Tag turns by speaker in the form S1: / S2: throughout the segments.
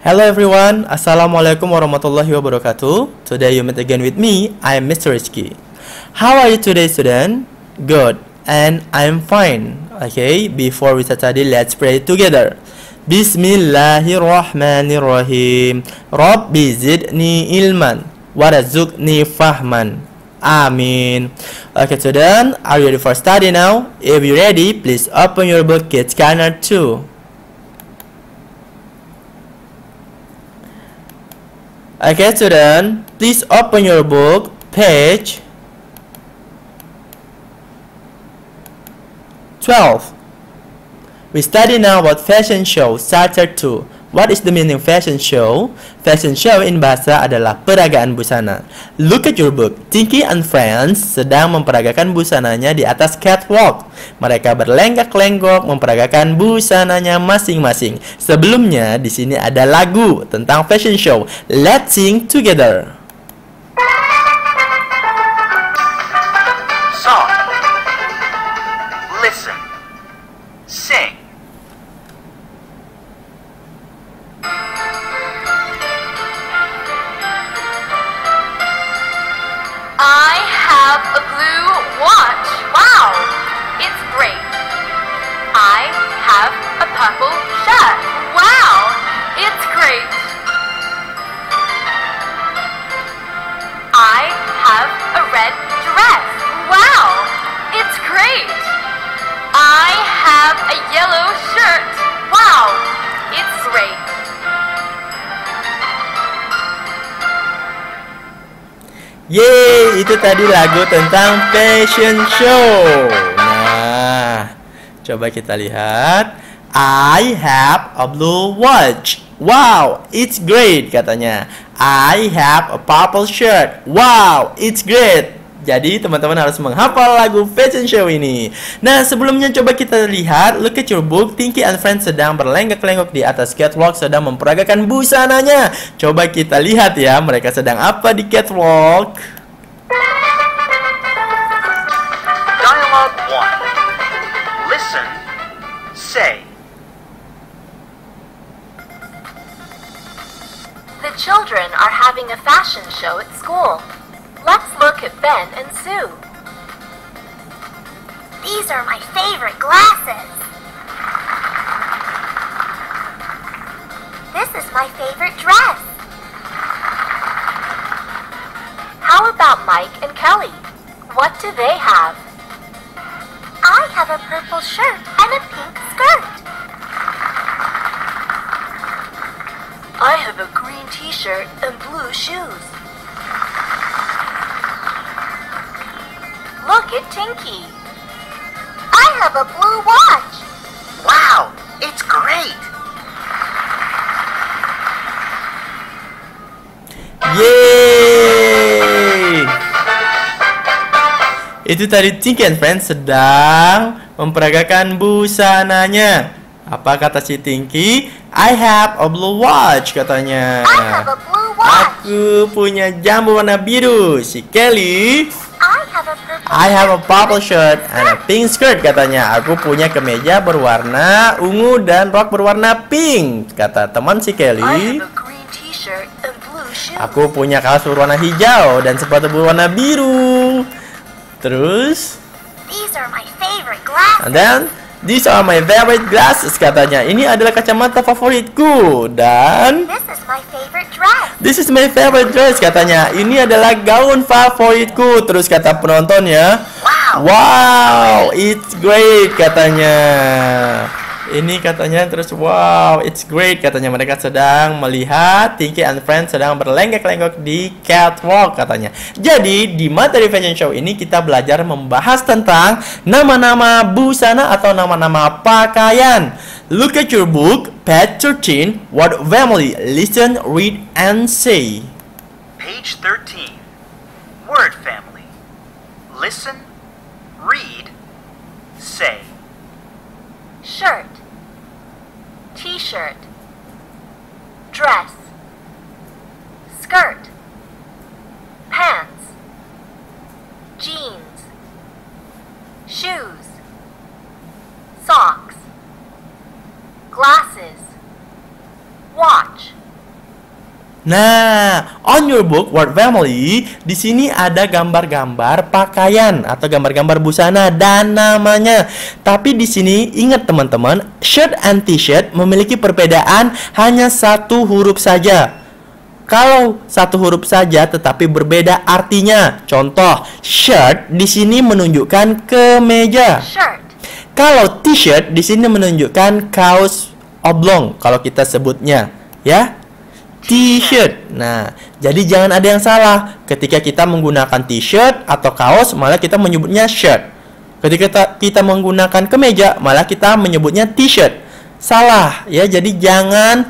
S1: Hello everyone, Assalamualaikum warahmatullahi wabarakatuh. Today you meet again with me, I am Mr. Rizky. How are you today, student? Good, and I am fine. Okay, before we start study, let's pray together. Bismillahirrahmanirrahim. Rabbi zidni ilman warazukni fahman. Amin. Okay, student, are you ready for study now? If you're ready, please open your book, Kids Corner 2. Okay, student, please open your book, page 12. We study now about fashion show, chapter 2. What is the meaning of fashion show? Fashion show in bahasa adalah peragaan busana. Look at your book. Tinky and Friends sedang memperagakan busananya di atas catwalk. Mereka berlenggak-lenggok memperagakan busananya masing-masing. Sebelumnya di sini ada lagu tentang fashion show. Let's sing together.
S2: Song. Listen. Sing.
S3: I have a blue watch. Wow, it's great. I have a purple shirt. Wow, it's great. I have a red dress. Wow, it's great. I have a yellow shirt. Wow, it's great.
S1: Yeay, itu tadi lagu tentang fashion show. Nah, coba kita lihat. I have a blue watch. Wow, it's great katanya. I have a purple shirt. Wow, it's great. Jadi teman-teman harus menghafal lagu fashion show ini. Nah, sebelumnya coba kita lihat. Look at your book. Tinky and Friends sedang berlenggak-lenggok di atas catwalk, sedang memperagakan busananya. Coba kita lihat ya, mereka sedang apa di catwalk.
S2: Dialogue 1. Listen. Say.
S3: The children are having a fashion show at school. Let's look at Ben and Sue. These are my favorite glasses. This is my favorite dress. How about Mike and Kelly? What do they have? I have a purple shirt and a pink skirt. I have a green t-shirt and blue shoes. Look at Tinky. I have a blue watch.
S2: Wow, it's great.
S1: Yeay! Itu tadi Tinky and Friends sedang memperagakan busananya. Apa kata si Tinky? I have a blue watch katanya.
S3: I have a blue watch.
S1: Aku punya jam warna biru. Si Kelly, I have a purple shirt and a pink skirt katanya. Aku punya kemeja berwarna ungu dan rok berwarna pink, kata teman si Kelly. Aku punya kaos berwarna hijau dan sepatu berwarna biru. Terus, and then these are my favorite glasses katanya. Ini adalah kacamata favoritku. Dan this is my favorite dress katanya. Ini adalah gaun favoritku. Terus kata penontonnya, wow, it's great katanya. Ini katanya terus wow, it's great katanya. Mereka sedang melihat Tinky and Friends sedang berlenggak-lenggok di catwalk katanya. Jadi di materi fashion show ini kita belajar membahas tentang nama-nama busana atau nama-nama pakaian. Look at your book, page 13, word family. Listen, read, and say.
S2: Page 13. Word family. Listen. Read. Say.
S3: Shirt, t-shirt, dress, skirt, pants, jeans, shoes, socks, glasses, watch,
S1: Nah, on your book word family, di sini ada gambar-gambar pakaian atau gambar-gambar busana dan namanya. Tapi di sini ingat teman-teman, shirt and t-shirt memiliki perbedaan hanya satu huruf saja. Kalau satu huruf saja tetapi berbeda artinya. Contoh, shirt di sini menunjukkan kemeja.
S3: Shirt.
S1: Kalau t-shirt di sini menunjukkan kaos oblong kalau kita sebutnya, ya. T-shirt. Nah, jadi jangan ada yang salah. Ketika kita menggunakan t-shirt atau kaos, malah kita menyebutnya shirt. Ketika kita menggunakan kemeja, malah kita menyebutnya t-shirt. Salah, ya. Jadi jangan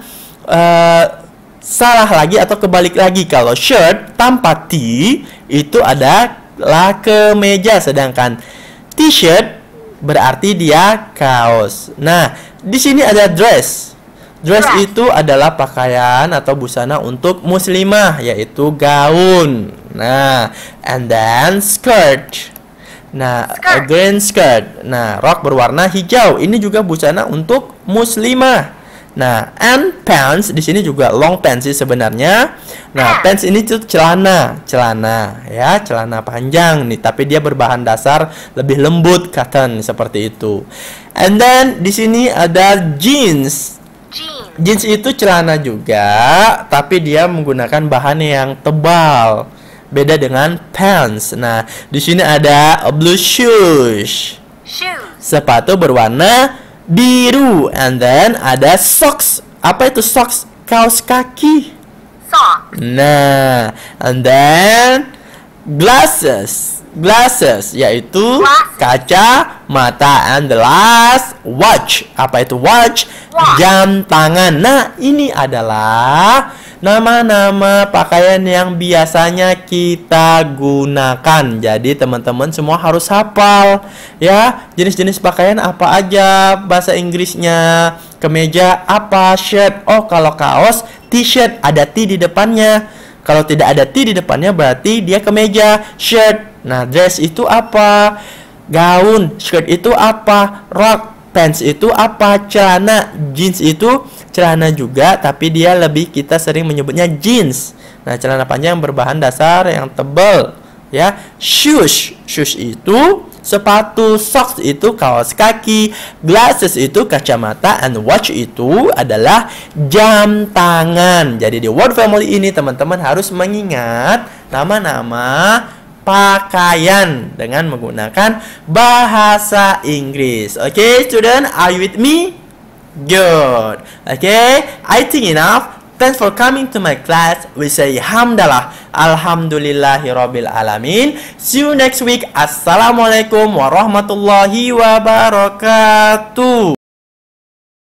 S1: salah lagi atau kebalik lagi. Kalau shirt tanpa T itu adalah kemeja, sedangkan t-shirt berarti dia kaos. Nah, di sini ada dress. Dress itu adalah pakaian atau busana untuk muslimah, yaitu gaun. Nah, and then skirt. Nah, a green skirt. Nah, rok berwarna hijau. Ini juga busana untuk muslimah. Nah, and pants di sini juga long pants sih sebenarnya. Nah, pants ini tuh celana ya, celana panjang nih, tapi dia berbahan dasar lebih lembut, cotton seperti itu. And then di sini ada jeans. Jeans itu celana juga, tapi dia menggunakan bahan yang tebal. Beda dengan pants. Nah, di sini ada blue shoes. Sepatu berwarna biru. And then ada socks. Apa itu socks? Kaos kaki. Nah, and then glasses. Glasses yaitu kaca mata. And the last, watch. Apa itu watch? Jam tangan. Nah, ini adalah nama-nama pakaian yang biasanya kita gunakan. Jadi teman-teman semua harus hafal ya, jenis-jenis pakaian apa aja, bahasa Inggrisnya. Kemeja apa? Shirt. Oh, kalau kaos t-shirt ada T di depannya. Kalau tidak ada T di depannya berarti dia kemeja, shirt. Nah, dress itu apa? Gaun. Skirt itu apa? Rok. Pants itu apa? Celana. Jeans itu celana juga, tapi dia lebih kita sering menyebutnya jeans. Nah, celana panjang berbahan dasar yang tebal, ya. Shoes. Shoes itu sepatu. Socks itu kaos kaki. Glasses itu kacamata. And watch itu adalah jam tangan. Jadi di word family ini teman-teman harus mengingat nama-nama pakaian dengan menggunakan bahasa Inggris. Okay, student, are you with me? Good. Okay, I think enough. Thanks for coming to my class. We say hamdalah. Alhamdulillahirabbil alamin. See you next week. Assalamualaikum warahmatullahi wabarakatuh.